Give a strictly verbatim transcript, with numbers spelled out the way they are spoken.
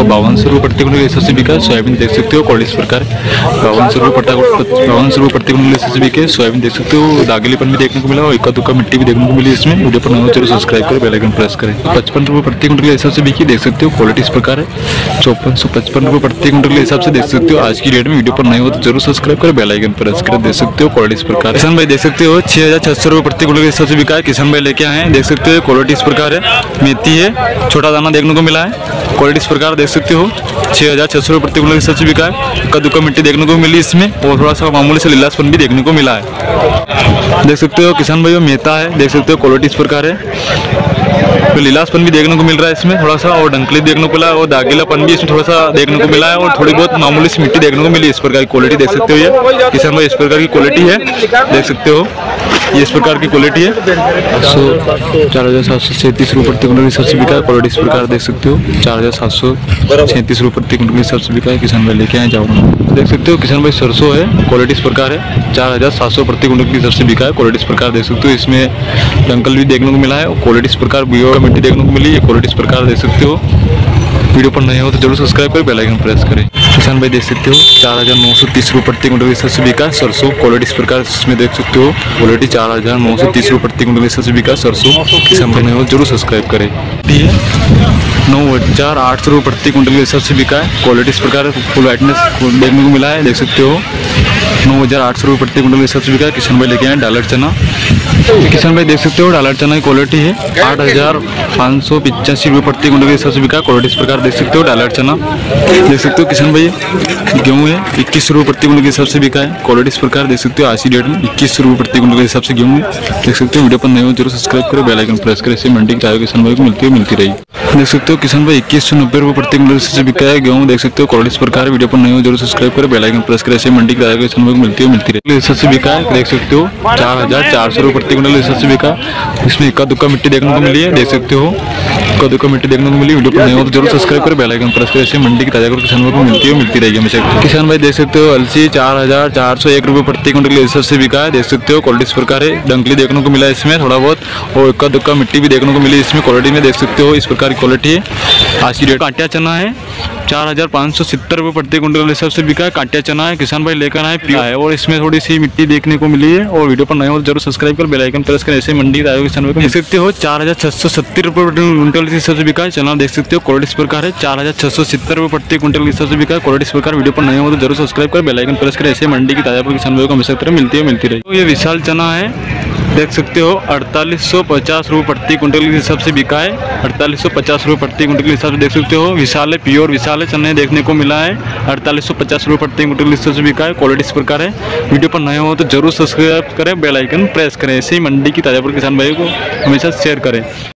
बावन सौ रुपये प्रति क्विंटल के हिसाब से बिका है। सोयाबीन देख सकते हो क्वालिटी इस प्रकार बावन सौ रुपये बावन सौ रुपये प्रति क्विंटल के हिसाब से बिके। सोयाबीन देख सकते हो दागेलीपन भी देखने को मिला और इक्का दुक्का मिट्टी भी देखने को मिली इसमें। वीडियो पर नए हो जरूर सब्सक्राइब करें, बेल आइकन प्रेस करें। पचपन रुपये प्रति क्विंटल के हिसाब से बिकी, देख सकते हो क्वालिटी इस प्रकार है। चौपन सौ पचपन रुपये प्रति क्विंटल के हिसाब से देख सकते हो आज की रेट में। वीडियो पर नए हो तो जरूर सब्सक्राइब करें, बेल आइकन प्रेस करें। देख सकते हो क्वालिटी इस प्रकार है। किसान भाई देख सकते हो छह हजार छह सौ रुपये प्रति क्विंटल के हिसाब से बिका है। किसान भाई लेके आए हैं, देख सकते हो क्वालिटी इस प्रकार है। मेथी है, छोटा दाना देखने को मिला है। क्वालिटी इस प्रकार देख सकते हो छह हजार छह सौ रुपये प्रति क्विंटल के हिसाब से बिका है। कद्दू का मिट्टी देखने को मिली इसमें और थोड़ा सा मामूली से लीलासपन भी देखने को मिला है। देख सकते हो किसान भाइयों मेथा है, देख सकते हो क्वालिटी इस प्रकार है। तो लीलासपन भी देखने को मिल रहा है इसमें थोड़ा सा और डंकली देखने को मिला है और दागीलापन भी इसमें थोड़ा सा देखने को मिला है और थोड़ी बहुत मामूली सी मिट्टी देखने को मिली। इस प्रकार की क्वालिटी देख सकते हो, ये किसान भाई इस प्रकार की क्वालिटी है, देख सकते हो ये इस प्रकार की क्वालिटी है। सौ चार हजार सात सौ सैंतीस रुपये प्रति क्विंटल के हिसाब से बिका है। क्वालिटी इस प्रकार देख सकते हो चार हजार सात सौ सैंतीस रुपये प्रति क्विंटल के हिसाब से बिका है। किसान भाई लेके आए जाओ, देख सकते हो किसान भाई सरसों है, क्वालिटी इस प्रकार है। चार हजार सात सौ प्रति क्विंटल के हिसाब से बिका है। क्वालिटी इस प्रकार देख सकते हो, इसमें डंकल भी देखने को मिला है और क्वालिटी इस प्रकार बियो का मिट्टी देखने को मिली है। क्वालिटी इस प्रकार देख सकते हो। वीडियो पर नए हो तो जरूर सब्सक्राइब करें, बेल आइकन प्रेस करें। किसान भाई देख सकते हो चार हजार नौ सौ तीस रुपये प्रति क्विंटल के हिसाब से बिका सरसों। क्वालिटी इस प्रकार इसमें देख सकते हो क्वालिटी चार हजार नौ सौ तीस रुपये प्रति क्विंटल के हिसाब से बिका सरसों। किसान भाई नए हो जरूर सब्सक्राइब करें। ठीक है, नौ हजार आठ सौ रुपये प्रति क्विंटल के हिसाब से बिका है। क्वालिटी इस प्रकार फुल वाइटनेस देखने को मिला है, देख सकते हो नौ हजार आठ सौ रुपये प्रति क्विंटल के हिसाब से बिका है। किसान भाई लेके आए डॉलर चना। किसान भाई देख सकते हो डॉलर चना की क्वालिटी है आठ हजार पाँच सौ पिचासी रुपये प्रति क्विंटल के हिसाब से बिका। क्वालिटी इस प्रकार देख सकते हो डॉलर चना। देख सकते हो किसान भाई गेहूँ है इक्कीस रुपये प्रति क्विंटल के हिसाब से बिका है। क्वालिटी इस प्रकार देख सकते हो आज की डेट में इक्कीस रुपये प्रति क्विंटल के हिसाब से गेहूँ देख सकते हो। वीडियो पर नए हो जरूर सब्सक्राइब करो, बेल आइकन प्रेस करें। इससे मंडी की ताज़ा किसान भाई को मिलती है मिलती रही। देख सकते हो किसान भाई इक्कीस सौ नब्बे रुपये प्रति क्विंटल से बिका है गेहूँ, देख सकते हो क्वालिटी इस प्रकार। वीडियो पर नए हो जरूर सब्सक्राइब करें, बेल आइकन प्रेस करें। इससे मंडी की ताज़ा किसान भाई को मिलती है मिलती रही। हिसाब से बिका है, देख सकते हो चार हजार चार सौ रुपये प्रति क्विंटल हिसाब से बिका। इसमें इक्का दुक्का मिट्टी देखने को मिली है, देख सकते हो इक्का दुक्का मिट्टी देखने को मिली। वीडियो पर नए हो तो जरूर सब्सक्राइब करें, बेल आइकन प्रेस करें। इससे मंडी की ताज़ा किसान भाई को मिलती है मिलती रहेगी हमेशा। किसान भाई देख सकते हो अलसी चार हजार चार सौ एक रुपये प्रति क्विंटल के हिसाब से बिका है, देख सकते हो क्वालिटी इस प्रकार है। डंकली देखने को मिला है इसमें थोड़ा बहुत और इक्का दुक्का मिट्टी भी देखने को मिली इसमें। क्वालिटी में देख सकते हो इस प्रकार की क्वालिटी है आज की डेट। कांटिया चना है चार हजार पाँच सौ सत्तर रुपये प्रति क्विंटल के हिसाब से बिका है। कांटिया चना है, किसान भाई लेकर आए पिया है और इसमें थोड़ी सी मिट्टी देखने को मिली है। और वीडियो पर नए हो जरूर सब्सक्राइब कर, बेल आइकन प्रेस करें। ऐसे मंडी आए किसान भाई को देख सकते हो चार हजार छह सौ सत्तर रुपये प्रति क्विंटल के हिसाब से बिका है। चना देख सकते हो क्वालिटी इस प्रकार है चार हजार छह सौ सत्तर रुपये प्रति क्विंटल के हिसाब से बिका है। क्वालिटी इस प्रकार। वीडियो पर नए हो तो जरूर सब्सक्राइब कर, बेल आइकन प्रेस करें। ऐसे मंडी की ताज़ा किसान भाई को हमेशा तरह मिलती है मिलती रही। तो ये विशाल चना है, देख सकते हो अड़तालीस सौ पचास रुपये प्रति क्विंटल के हिसाब से बिका है। अड़तालीस सौ पचास रुपये प्रति क्विंटल के हिसाब से देख सकते हो विशाल है, प्योर विशाल है चने देखने को मिला है। अड़तालीस सौ पचास रुपये प्रति क्विंटल के हिसाब से बिका है। क्वालिटी इस प्रकार है। वीडियो पर नए हो तो जरूर सब्सक्राइब करें, बेल आइकन प्रेस करें। ऐसे ही मंडी की ताज़ा किसान भाई को हमेशा शेयर करें।